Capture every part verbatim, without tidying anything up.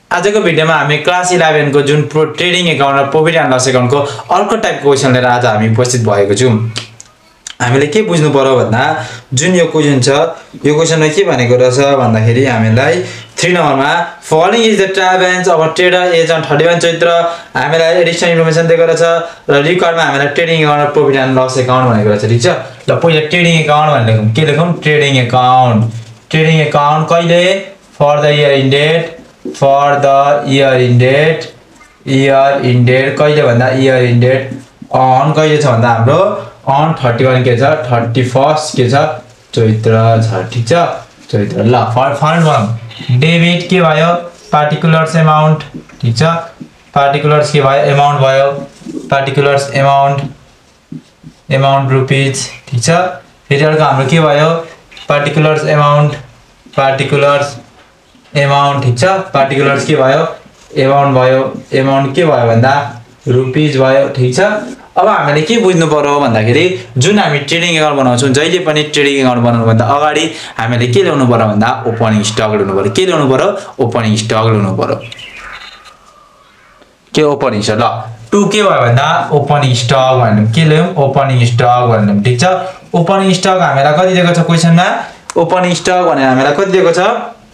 आजको भिडियोमा हामी क्लास इलेवन को जुन प्रो ट्रेडिङ एकाउन्ट र प्रॉफिट एन्ड लस एकाउन्ट को अर्को टाइपको क्वेशन लिएर आज हामी उपस्थित भएको छौं। हामीले के बुझ्नु पर्यो भन्दा जुन यो क्वेशन छ यो क्वेशनमा के भनेको रहेछ भन्दाखेरि हामीलाई थ्री नम्बरमा following is the trial balance of a trader as on thirty one Chaitra हामीलाई एडिशनल इन्फर्मेसन दिएको रहेछ र रिकर्डमा हामीलाई ट्रेडिङ एकाउन्ट र प्रॉफिट एन्ड लस एकाउन्ट भनेको रहेछ। ठीक छ, ल पहिला ट्रेडिङ एकाउन्ट भनेर लेखौं। के लेखौं? Trading account. ट्रेडिङ एकाउन्ट कहिले? For the year ended for the year ended year ended कहिले भन्दा इयर इन्डेड अन कहिले छ भन्दा हाम्रो अन थर्टी वन के छ थर्टी फर्स्ट के छ चैत्र छ। ठीक छ, चैत्र। ल फर्स्ट वन डेबिट के भयो? Particulars amount. ठीक छ, पार्टिकुलर्स के भयो? एमाउन्ट भयो। Particulars amount amount rupees. ठीक छ, फेरि अर्को हाम्रो के भयो? Particulars amount particulars amount. ठीक छ, पार्टिकुलर्स के भयो? एमाउन्ट भयो। एमाउन्ट के भयो भन्दा रुपीज भयो। ठीक छ, अब हामीले के बुझ्नु पर्यो भन्दाखेरि जुन हामी ट्रेडिङ एकाउन्ट बनाउँछौं जहिले पनि ट्रेडिङ एकाउन्ट बनाउनु भन्दा अगाडि हामीले के ल्याउनु पर्यो भन्दा ओपनिङ स्टक ल्याउनु पर्यो। के ल्याउनु पर्यो? ओपनिङ स्टक ल्याउनु पर्यो। के ओपनिङ स्टक? ल टु के भयो भन्दा ओपनिङ स्टक भन्नु। के ल्याउँ? ओपनिङ स्टक भन्नु। ठीक छ, ओपनिङ स्टक हामीलाई कति दिएको छ क्वेशनमा? ओपनिङ स्टक भनेर हामीलाई कति दिएको छ?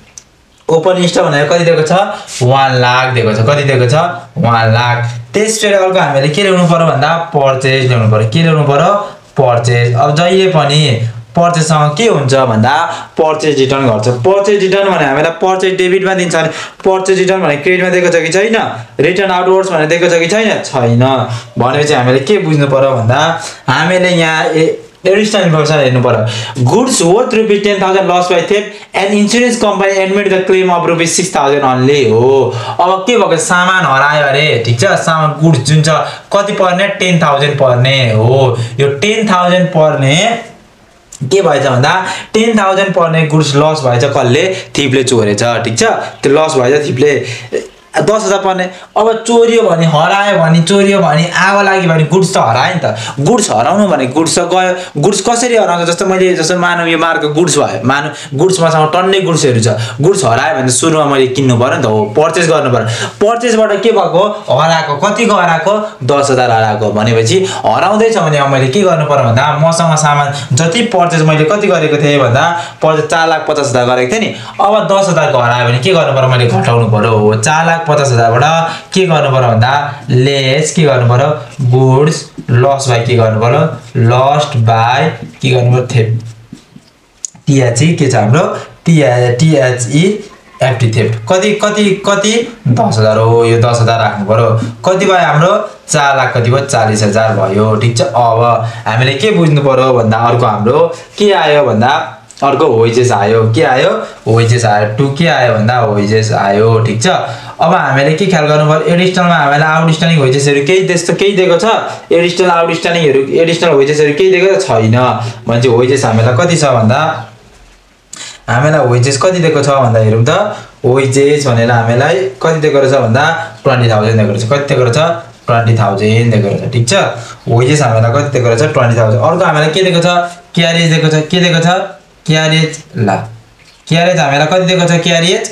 ओपनिङ स्टक भनेर कति दिएको छ? एक लाख दिएको छ। कति दिएको छ? एक लाख। त्यसपछि अर्को हामीले के ल्याउनु पर्यो भन्दा पर्चेज ल्याउनु पर्यो। के ल्याउनु पर्यो? पर्चेज। अब जहिले पनि पर्चेजसँग के हुन्छ भन्दा पर्चेज रिटर्न गर्छ। पर्चेज रिटर्न भने हामीलाई पर्चेज डेबिटमा दिन्छ भने पर्चेज रिटर्न भने क्रेडिटमा दिएको छ कि छैन? रिटर्न आउटवर्ड्स भने दिएको छ कि छैन? छैन। भनेपछि हामीले के बुझ्नु पर्यो भन्दा हामीले यहाँ एडिशनल इन्फर्मेसन हेर्नु पर्यो। Goods worth rupees ten thousand loss by theft and insurance company admit the claim of rupees six thousand only हो। अब के भएको? सामान हरायो अरे। ठीक छ, सामान गुड्स जुन छ कति पर्ने? टेन थाउजंड पर्ने हो। यो टेन थाउजंड पर्ने के भएछ भन्दा टेन थाउजंड पर्ने गुड्स लस भएछ। कसले? थिपले चोरेछ। ठीक छ, त्यो लस भएछ थिपले। दस हजार पर्ने अब चोरियो भने हरायो भने चोरियो भने आगो लाग्यो भने गुड्स त हरायो नि त। गुड्स हराउनु भने गुड्स त गयो। गुड्स कसरी हराउँछ? जस्तो मैले जस्तो मानौ यो मार्को गुड्स भयो, मानौ गुड्स मसँग टन्नै गुड्सहरू छ। गुड्स हरायो भने सुरुमा मैले किन्नु पर्यो नि त, हो पर्चेज गर्नु पर्यो। पर्चेजबाट के भएको? हराएको। कतिको हराएको? दस हजार हराएको। भनेपछि हराउँदैछ भने अब मैले के गर्नु पर्यो भन्दा मसँग सामान जति पर्चेज मैले कति गरेको थिएँ भन्दा पर्चेज चार लाख पचास हजार गरेको थिएँ नि। अब दस हजारको हरायो भने के गर्नु पर्यो? मैले घटाउनु पर्यो। हो चार लाख पचास हजारबाट के गर्नु पर्यो भन्दा लेस के गर्नु पर्यो? गुड्स लस बाई के गर्नु पर्यो? लस्ट बाई के गर्नु पर्यो? थेफ्ट। टीएचई के छ हाम्रो? T H E F T theft. कति कति कति? दस हजार हो। यो दस हजार राख्नु पर्यो। कति भयो हाम्रो? चार लाख कति भयो? चालीस हजार भयो। ठीक छ, अब हामीले के बुझ्नु पर्यो भन्दा अर्को हाम्रो के आयो भन्दा अर्को वेजेस आयो। के आयो? वेजेस आयो। टु के आयो भन्दा वेजेस आयो। ठीक छ, अब हामीले के ख्याल गर्नु पर्यो? एडिशनलमा हामीलाई आउटस्ट्यान्डिङ वेजेसहरु केही त्यस्तो केही दिएको छ? एडिशनल आउटस्ट्यान्डिङहरु एडिशनल वेजेसहरु केही दिएको छैन। भने चाहिँ वेजेस हामीलाई कति छ भन्दा हामीलाई वेजेस कति दिएको छ भन्दा हेरौँ त। वेजेस भनेर हामीलाई कति दिएको रहेछ भन्दा ट्वेन्टी थाउजंड दिएको रहेछ। कति दिएको रहेछ? ट्वेन्टी थाउजंड दिएको रहेछ। ठीक छ, वेजेस हामीलाई कति दिएको रहेछ? Twenty thousand. अर्को हामीलाई के दिएको छ? क्यारेज दिएको छ। के दिएको छ? क्यारेज। ल क्यारेज हामीलाई कति दिएको छ? क्यारेज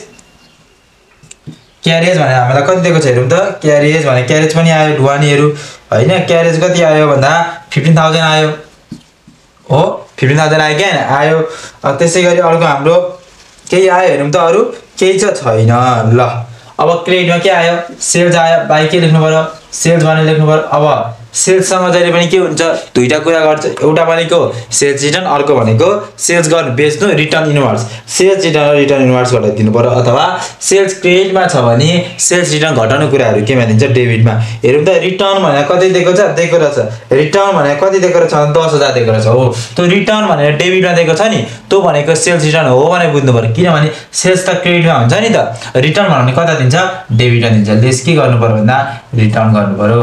क्यारेज भने हामीलाई कति दिएको छ हेरौँ त। क्यारेज भने क्यारेज पनि आयो ढुवानीहरु हैन। क्यारेज कति आयो भन्दा फिफ्टीन थाउजंड आयो। हो फिफ्टीन थाउजंड आयो क्या आयो। त्यसैगरी अर्को हाम्रो केही आयो हेरौँ त। अरु केही छ? छैन। ल अब क्रेडिटमा के आयो? सेल्स आयो। बाइ के लेख्नु पर्यो? सेल्स भनेर लेख्नु पर्यो। अब सेल्ससँग जहिले पनि के हुन्छ? दुईटा कुरा गर्छ। एउटा भनेको सेल्स रिटर्न, अर्को भनेको सेल्स गर्न बेच्नु रिटर्न इनवर्स। सेल्स रिटर्न र रिटर्न इनवर्स घटाइदिनु पर्यो। अथवा सेल्स क्रेडिटमा छ भने सेल्स रिटर्न घटाउने कुराहरु केमा दिन्छ? डेबिटमा। हेरौँ त रिटर्न भनेर कति दिएको छ? दिएको रहेछ। रिटर्न भनेर कति दिएको रहेछ? दस हजार दिएको रहेछ। हो त्यो रिटर्न भनेर डेबिटमा दिएको छ नि, त्यो भनेको सेल्स रिटर्न हो भने बुझ्नु पर्यो। किनभने सेल्स त क्रेडिटमा हुन्छ नि त। रिटर्न भने कता दिन्छ? डेबिटमा दिन्छ। लेस के गर्नु पर्यो भन्दा रिटर्न गर्नु पर्यो।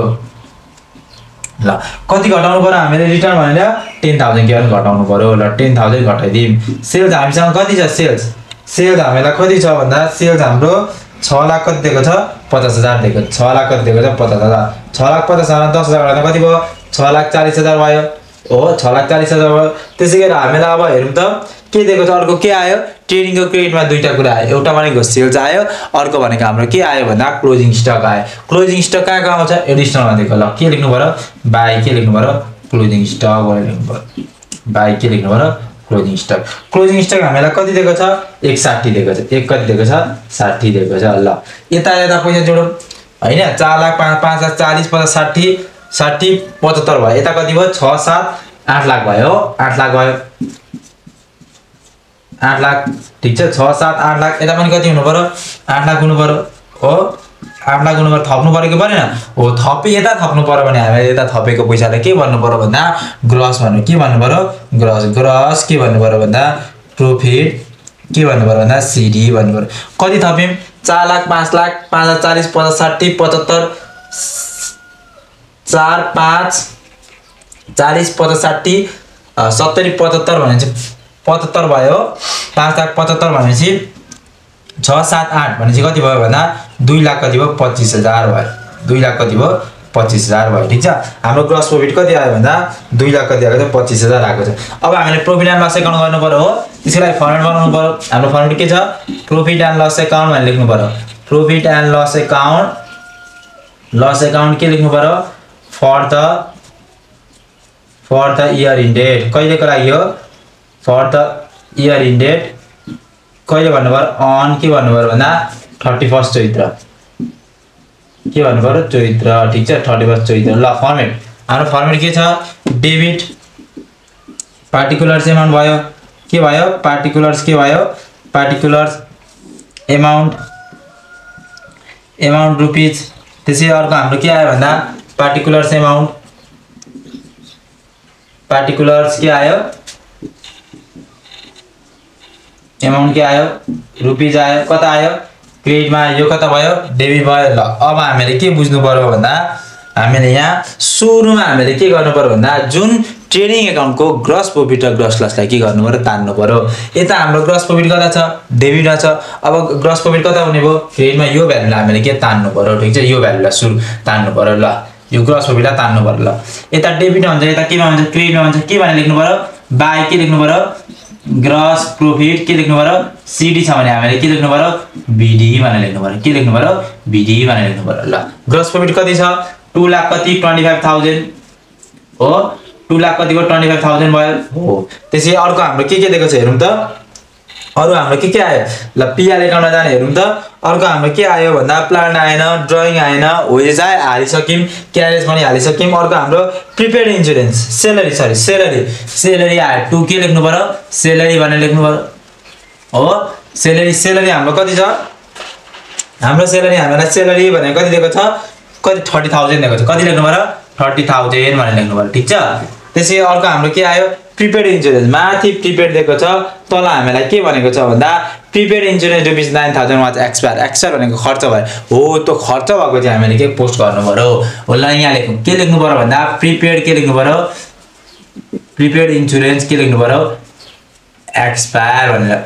ल कति घटाउनु पर्यो हामीले? रिटर्न भनेर टेन थाउजंड के घटाउनु पर्यो। ल टेन थाउजंड घटाइदिम। सेल्स हामीसँग कति छ? सेल्स सेल्स हामीलाई कति छ भन्दा सेल्स हाम्रो छ लाख कति दिएको छ? पचास हजार दिएको छ। छ लाख कति दिएको छ? पचास हजार। छ लाख पचास हजार दस हजार घटाउँदा कति भयो? छ लाख चालीस हजार भयो। हो छ लाख चालीस हजार भयो। त्यसैगरी हामीलाई अब हेरौँ त के दिएको छ? अर्को के आयो? ट्रेडिङको क्रेडिटमा दुईटा कुरा आयो। एउटा भनेको सेल्स आयो, अर्को भनेको हाम्रो के आयो भन्दा क्लोजिङ स्टक आयो। क्लोजिङ स्टक कहाँ कहाँ आउँछ एडिसनलमा दिएको। ल के लेख्नु पर्यो बाइ के लेख्नु पर्यो क्लोजिङ स्टक भनेर लेख्नु पर्यो। बाइ के लेख्नु पर्यो क्लोजिङ स्टक। क्लोजिङ स्टक हामीलाई कति दिएको छ एक साठी दिएको छ। एक कति दिएको छ साठी दिएको छ। ल यता यता पैसा जोडौँ हैन। चार लाख पाँच पाँच लाख चालीस पचास साठी साठी पचहत्तर भयो। यता कति भयो छ सात आठ लाख भयो। आठ लाख भयो आठ लाख ठीक छ। छ सात आठ लाख यता पनि कति हुनु पर्यो आठ लाख हुनु पर्यो हो। आठ लाख हुनु पर्यो थप्नु पर्यो कि परेन हो। थपे यता थप्नु पर्यो भने हामीले यता थपेको पैसालाई के भन्नु पर्यो भन्दा ग्रस भन्नु। के भन्नु पर्यो ग्रस। ग्रस के भन्नु पर्यो भन्दा प्रॉफिट के भन्नु पर्यो भन्दा सीडी भन्नु पर्यो। कति थप्यौं चार लाख पाँच लाख पाँच लाख चालीस पचास साठी पचहत्तर चार पाँच चालीस पचास साठी सत्तरी पचहत्तर भनेपछि पचहत्तर भयो। पाँच लाख पचहत्तर भनेपछि छ सात आठ भनेपछि कति भयो भन्दा दुई लाख कति भयो पच्चीस हजार भयो। दुई लाख कति भयो पच्चीस हजार भयो ठीक छ। हाम्रो ग्रस प्रॉफिट कति आयो भन्दा दुई लाख कति आएको छ पच्चीस हजार आएको छ। अब हामीले प्रॉफिट एन्ड लस एकाउन्ट गर्नु पर्यो हो। त्यसको लागि फर्मेट बनाउनु पर्यो। हाम्रो फर्मेट के छ प्रॉफिट एन्ड लस एकाउन्ट भनेर लेख्नु पर्यो। Profit and loss account loss account के लेख्नु पर्यो for the for the year ended. कहिलेको लागि हो फर द इयर इन्डेड कहिले भन्नु पर्यो अन के भन्नु पर्यो भन्दा थर्टी फर्स्ट चैत्र के भन्नु पर्यो चैत्र ठीक छ। Thirty first Chaitra. ल फर्मेट हाम्रो फर्मेट के छ डेबिट पार्टिकुलर्स एमाउन्ट भयो के भयो पार्टिकुलर्स के भयो पार्टिकुलर्स एमाउन्ट एमाउन्ट रुपिज। त्यसै अर्को हाम्रो के आयो भन्दा पार्टिकुलर्स एमाउन्ट पार्टिकुलर्स के आयो एमाउन्ट के आयो रुपिज आयो। कता आयो क्रेडिटमा यो कता भयो डेबिट भयो। ल अब हामीले के बुझ्नु पर्यो भन्दा हामीले यहाँ सुरुमा हामीले के गर्नु पर्यो भन्दा जुन ट्रेडिङ एकाउन्टको ग्रस प्रॉफिट र ग्रस लसलाई के गर्नु पर्यो तान्नु पर्यो। यता हाम्रो ग्रस प्रॉफिट कता छ डेबिटमा छ। अब ग्रस प्रॉफिट कता हुने भयो क्रेडिटमा यो भ्यालुलाई हामीले के तान्नु पर्यो ठीक छ। यो भ्यालुलाई सुरु तान्नु पर्यो। ल यो ग्रस प्रॉफिटलाई तान्नु पर्यो। ल यता डेबिटमा हुन्छ यता केमा हुन्छ क्रेडिटमा हुन्छ के भनेर लेख्नु पर्यो बाइ के लेख्नु पर्यो ग्रस प्रॉफिट के लेख्नु पर्यो सीडी छ भने हामीले के लेख्नु पर्यो बीडी भनेर लेख्नु पर्यो। के लेख्नु पर्यो बीडी भनेर लेख्नु पर्यो। ल ग्रस प्रॉफिट कति छ टू लाख कति ट्वेन्टी फाइभ थाउजन्ड हो। टू लाख कति भयो ट्वेन्टी फाइभ थाउजन्ड भयो हो। त्यसै अर्को हाम्रो के के दिएको छ हेरौँ त। अरु हाम्रो के के आयो ल पिआर एकाउन्टमा जाने हेरौँ त। अर्को हाम्रो के आयो भन्दा प्लान आएन ड्रइङ आएन वेज आयो हालिसक्यौँ क्यारेज पनि हालिसक्यौँ। अर्को हाम्रो prepaid insurance salary sorry salary salary आयो टु के लेख्नु पर्यो सेलरी भनेर लेख्नु पर्यो हो। सेलरी सेलरी हाम्रो कति छ हाम्रो सेलरी हामीलाई सेलरी भनेर कति दिएको छ कति थर्टी थाउजन्ड दिएको छ। कति लेख्नु पर्यो थर्टी थाउजन्ड भनेर लेख्नु पर्यो ठीक छ। त्यसै अर्को हाम्रो के आयो प्रिपेड इन्सुरेन्स माथि प्रिपेड दिएको छ तल हामीलाई के भनेको छ भन्दा prepaid insurance rupees nine thousand वाच एक्सपायर एक्सपायर भनेको खर्च भयो हो। त्यो खर्च भएको चाहिँ हामीले के पोस्ट गर्नु पर्यो हो। ल यहाँ लेख्नु के लेख्नु पर्यो भन्दा प्रिपेड के लेख्नु पर्यो प्रिपेड इन्सुरेन्स के लेख्नु पर्यो एक्सपायर भनेर।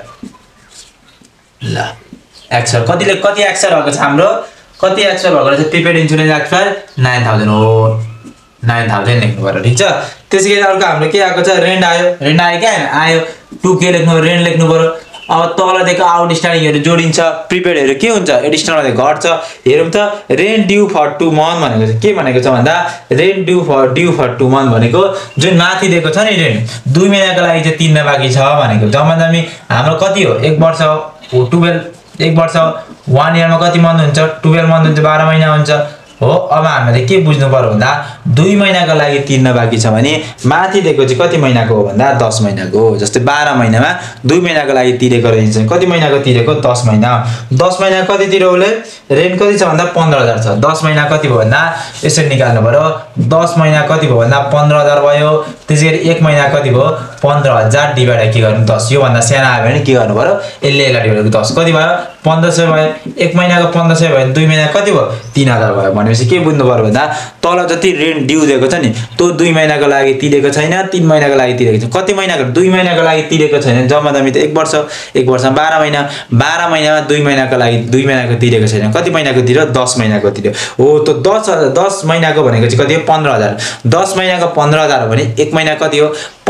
ल एक्सपायर कतिले कति एक्सपायर भएको छ हाम्रो कति एक्सपायर भएको रहेछ prepaid insurance expire nine thousand हो नाइन थाउजन्ड लेख्नु पर्यो ठीक छ। त्यसै गरी अर्को हाम्रो के आएको छ रेन्ट आयो रेन्ट आयो क्या आयो टु के लेख्नु रेन्ट लेख्नु पर्यो। अब तल दिएको आउटस्ट्यान्डिङहरू जोडिन्छ प्रिपेडहरू के हुन्छ एडिसनल घट्छ। हेरौँ त rent due for two month भनेको चाहिँ के भनेको छ भन्दा rent due for due for two month भनेको जुन माथि दिएको छ नि रेन्ट दुई महिनाको लागि चाहिँ तिर्न बाँकी छ भनेको जम्मा जम्मी हाम्रो कति हो एक वर्ष हो टुवेल्भ एक वर्ष वान इयरमा कति मन्थ हुन्छ टुवेल्भ मन्थ हुन्छ बाह्र महिना हुन्छ हो। अब हामीले के बुझ्नु पर्यो भन्दा दुई महिनाको लागि तिर्न बाँकी छ भने माथि दिएको चाहिँ कति महिनाको हो भन्दा दस महिनाको हो। जस्तै बाह्र महिनामा दुई महिनाको लागि तिरेको रहन्छ कति महिनाको तिरेको दस महिना दस महिना कति तिर्यो उसले रेन्ट कति छ भन्दा पन्ध्र हजार छ। दस महिना कति भयो भन्दा यसरी निकाल्नु पर्यो दस महिना कति भयो भन्दा पन्ध्र हजार भयो। त्यसै गरी एक महिना कति भयो पन्ध्र हजार डिभाइड के गर्नु दस योभन्दा सानो आयो भने के गर्नु पर्यो यसले यसलाई डिभाइड दस कति भयो पन्ध्र सय भयो। एक महिनाको पन्ध्र सय भयो भने दुई महिना कति भयो तिन हजार भयो भनेपछि के बुझ्नु पर्यो भन्दा तल जति रेन्ट ड्यू दिएको छ नि त्यो दुई महिनाको लागि तिरेको छैन तीन महिनाको लागि तिरेको छ। कति महिनाको दुई महिनाको लागि तिरेको छैन जम्मा जम्मी त एक वर्ष एक वर्षमा बाह्र महिना बाह्र महिनामा दुई महिनाको लागि दुई महिनाको तिरेको छैन कति महिनाको तिर्यो दस महिनाको तिर्यो हो। त्यो दस दस महिनाको भनेको चाहिँ कति हो पन्ध्र हजार दस महिनाको पन्ध्र हजार हो भने एक महिना कति हो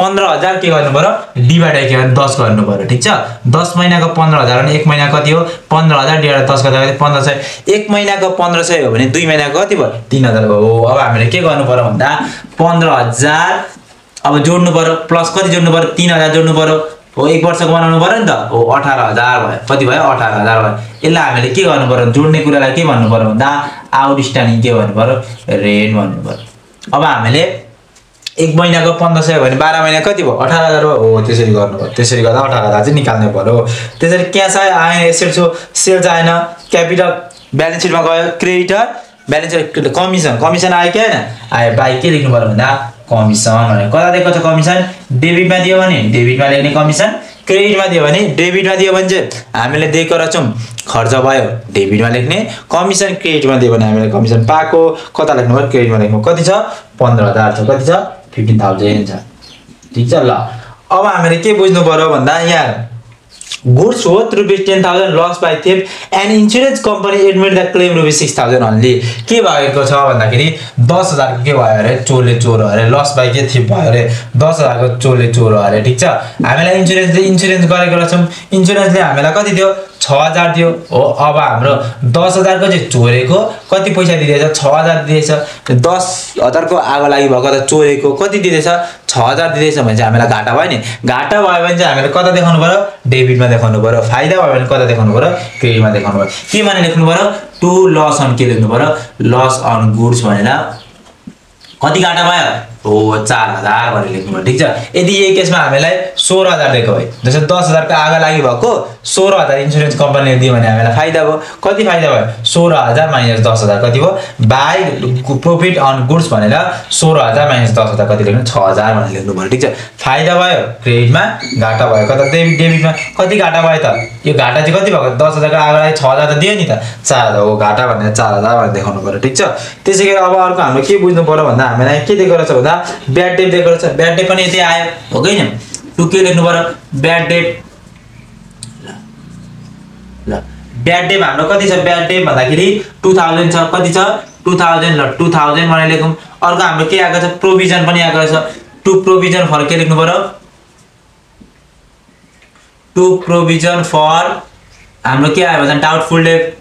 पन्ध्र हजार के गर्नु पर्यो डिभाइड के भने दस गर्नु पर्यो ठीक छ। दस महिनाको पन्ध्र हजार भने एक महिना कति हो पन्ध्र हजार डिभाइड दस गर्दा कति पन्ध्र सय। एक महिनाको पन्ध्र सय हो भने दुई महिनाको कति भयो तीन हजार भयो। अब हामीले के गर्नु पर्यो भन्दा पन्ध्र हजार अब जोड्नु पर्यो प्लस कति जोड्नु पर्यो तीन हजार जोड्नु पर्यो हो एक वर्षको बनाउनु पर्यो नि त हो अठार हजार भयो कति भयो अठार हजार भयो। यसलाई हामीले के गर्नु पर्यो जोड्ने कुरालाई के भन्नु पर्यो भन्दा आउटस्ट्यान्डिङ के भन्नु पर्यो रेन्ट भन्नु पर्यो। अब हामीले एक महिनाको पन्ध्र सय भने बाह्र महिना कति भयो अठार हजार भयो हो त्यसरी गर्नु पर्यो। त्यसरी गर्दा अठार हजार चाहिँ निकाल्नु पर्यो। त्यसरी क्यास आयो आएन एसेट्स हो सेल्स आएन क्यापिटल ब्यालेन्स सिटमा गयो creditor balance sheet commission commission आयो कि आएन आयो बाई के लेख्नु पर्यो भन्दा कमिसन भनेर कता दिएको छ कमिसन डेबिटमा दियो भने डेबिटमा लेख्ने कमिसन क्रेडिटमा दियो भने डेबिटमा दियो भने चाहिँ हामीले दिएको रहेछौँ खर्च भयो डेबिटमा लेख्ने कमिसन क्रेडिटमा दियो भने हामीले कमिसन पाएको कता लेख्नु पर्यो क्रेडिटमा लेख्नु कति छ पन्ध्र हजार छ कति छ फिफ्टिन थाउजन्ड छ ठीक छ। ल अब हामीले के बुझ्नु पर्यो भन्दा यहाँ goods worth rupees ten thousand lost by thief and insurance company admit the claim rupees six thousand only के भएको छ भन्दाखेरि दस हजार को के भयो अरे चोरले चोर अरे लस बाइ के थिप भयो अरे दस हजार को चोरले चोर अरे ठीक छ। हामीलाई इन्स्योरेन्सले इन्स्योरेन्स गरेको रहेछौँ इन्स्योरेन्सले हामीलाई कति दियो छ हजार दियो हो। अब हाम्रो दस हजार को चाहिँ चोरेको कति पैसा दिँदैछ छ हजार दिँदैछ दस हजार को आगो लागि भएको त चोरेको कति दिँदैछ छ हजार दिँदैछ भने चाहिँ हामीलाई घाटा भयो नि घाटा भयो भने चाहिँ हामीले कता देखाउनु पर्यो डेबिटमा देखाउनु पर्यो फाइदा भयो भने कता देखाउनु पर्यो क्रेडिटमा देखाउनु पर्यो। के भनेर लेख्नु पर्यो टु लस अन के लेख्नु पर्यो लस अन गुड्स भनेर कति घाटा भयो हो चार हजार भनेर लेख्नु पर्यो ठीक छ। यदि यही केसमा हामीलाई सोह्र हजार दिएको भए जस्तै दस हजार को आगो लागि भएको सोह्र हजार इन्सुरेन्स कम्पनीले दियो भने हामीलाई फाइदा भयो कति फाइदा भयो सोह्र हजार माइनस दस हजार कति भयो बाई प्रॉफिट अन गुड्स भनेर सोह्र हजार माइनस दस हजार कति लेख्नु छ हजार भनेर लेख्नु पर्यो ठीक छ। फाइदा भयो क्रेडिटमा घाटा भयो कता डेबिटमा कति घाटा भयो त यो घाटा चाहिँ कति भएको दस हजार को आगो लागि छ हजार त दियो नि त चार हजार हो घाटा भनेर चार हजार भनेर देखाउनु पर्यो ठीक छ। त्यसै गरी अब अर्को हाम्रो के बुझ्नु पर्यो भन्दा हामीलाई के दिएको रहेछ भन्दा ब्याड डेट दिएको रहेछ ब्याड डेट पनि यति आयो हो कि हैन टु के लेख्नु पर्यो ब्याड डेट ल ब्याड डेट हाम्रो कति छ ब्याड डेट भन्दाखेरि टु थाउजन्ड छ कति छ टु थाउजन्ड ल टु थाउजन्ड भनेर लेखौँ। अर्को हाम्रो के आएको छ प्रोभिजन पनि आएको रहेछ टु प्रोभिजन फर के लेख्नु पर्यो टु प्रोभिजन फर हाम्रो के आयो भने डाउटफुल डेट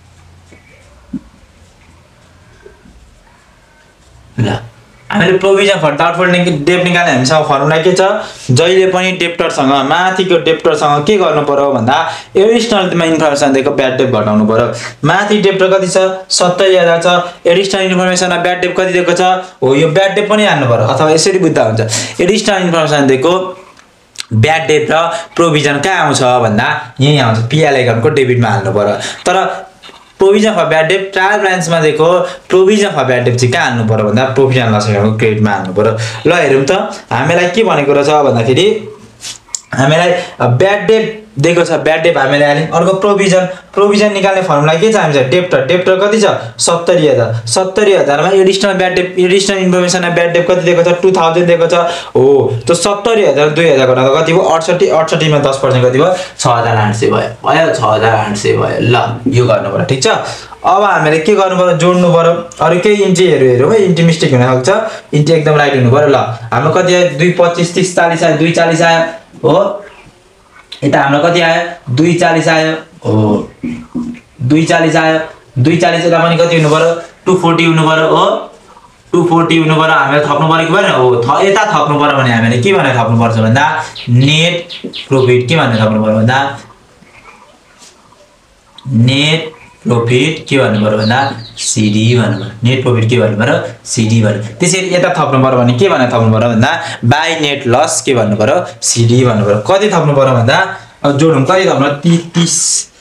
ल हामीले प्रोभिजन फर डाउटफुल डेट निकाल्ने हामीसँग फर्मुला के छ जहिले पनि डेप्टरसँग माथिको डेप्टरसँग के गर्नु पर्यो भन्दा एडिसनलमा इन्फर्मेसन दिएको ब्याड डेट घटाउनु पर्यो। माथि डेप्टर कति छ सत्तरी हजार छ एडिसनल इन्फर्मेसनमा ब्याड डेट कति दिएको छ हो यो ब्याड डेट पनि हाल्नु पर्यो अथवा यसरी बुझ्दा हुन्छ एडिसनल इन्फर्मेसन दिएको ब्याड डेट र प्रोभिजन कहाँ आउँछ भन्दा यही आउँछ पिएल एकाउन्टको डेबिटमा हाल्नु पर्यो। तर provision for bad debt trial ब्रान्चमा दिएको प्रोभिजन फर ब्याड डेट चाहिँ कहाँ हाल्नु पर्यो भन्दा प्रोभिजन लस एकाउन्टको क्रेडिटमा हाल्नु पर्यो। ल हेरौँ त हामीलाई के भनेको रहेछ भन्दाखेरि हामीलाई ब्याड डेट दिएको छ ब्याड डेट हामीले हाल्यौँ। अर्को प्रोभिजन प्रोभिजन निकाल्ने फर्मुला के छ हामीसँग डेप्टर डेप्टर कति छ सत्तरी हजार सत्तरी हजारमा additional bad debt additional information bad debt कति दिएको छ टु थाउजन्ड दिएको छ हो त्यो सत्तरी हजार दुई हजार गर्दा कति भयो अडसठी अडसठीमा दस पर्सेन्ट कति भयो छ हजार आठ सय भयो भयो छ हजार आठ सय भयो। ल यो गर्नु पर्यो ठिक छ। अब हामीले के गर्नु पर्यो जोड्नु पर्यो अरू केही इन्ट्रीहरू हेरौँ है इन्ट्री मिस्टेक हुन सक्छ इन्ट्री एकदम राइट हुनु पर्यो। ल हाम्रो कति आयो दुई पच्चिस तिस चालिस आयो दुई चालिस आयो हो यता हाम्रो कति आयो दुई चालिस आयो हो दुई चालिस आयो दुई चालिस यता पनि कति हुनु पर्यो टु फोर्टी हुनु पर्यो हो टु फोर्टी हुनु पर्यो हामीले थप्नु पर्यो कि भएन हो यता थप्नु पर्यो भने हामीले के भनेर थप्नु पर्छ भन्दा नेट प्रॉफिट के भनेर थप्नु पर्यो भन्दा नेट प्रॉफिट के भन्नु पर्यो भन्दा सीडी भन्नु पर्यो नेट प्रॉफिट के भन्नु पर्यो सीडी भन्नु। त्यसरी यता थप्नु पर्यो भने के भनेर थप्नु पर्यो भन्दा बाई नेट लस के भन्नु पर्यो सीडी भन्नु पर्यो। कति थप्नु पर्यो भन्दा अब जोडौँ कति थप्नु तीस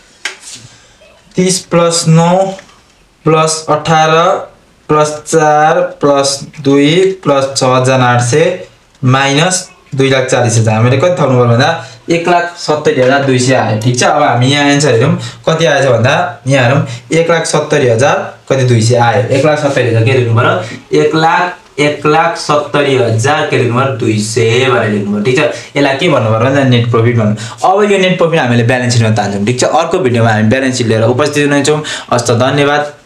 तीस प्लस नौ प्लस अठार प्लस चार प्लस दुई प्लस छ हजार आठ सय माइनस दुई लाख चालीस हजार हामीले कति थप्नु पर्यो भन्दा एक लाख सत्तरी हजार दुई सय आयो ठिक छ। अब हामी यहाँ एन्सर हेरौँ कति आएछ भन्दा यहाँ हेरौँ एक लाख सत्तरी हजार कति दुई सय आयो एक लाख सत्तरी हजार के लेख्नु पर्यो एक लाख एक लाख सत्तरी हजार के लेख्नु पर्यो दुई सय भनेर लेख्नु पर्यो ठिक छ। यसलाई के भन्नु पर्यो भन्दा नेट प्रॉफिट भन्नु। अब यो नेट प्रॉफिट हामीले ब्यालेन्स सिटमा तान्छौँ ठिक छ। अर्को भिडियोमा हामी ब्यालेन्स सिट लिएर उपस्थित हुनेछौँ। हस्त धन्यवाद।